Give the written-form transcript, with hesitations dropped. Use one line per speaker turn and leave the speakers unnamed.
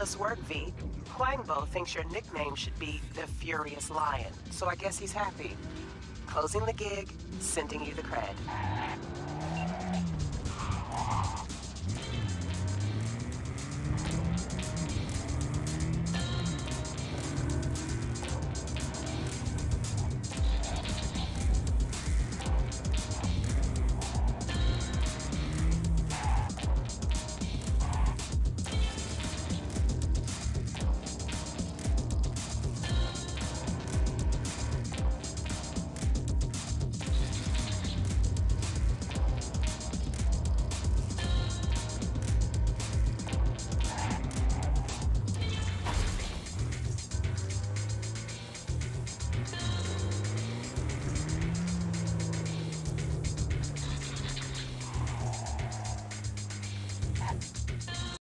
Marvelous work, V. Huangbo thinks your nickname should be the Furious Lion, so I guess he's happy. Closing the gig, sending you the cred.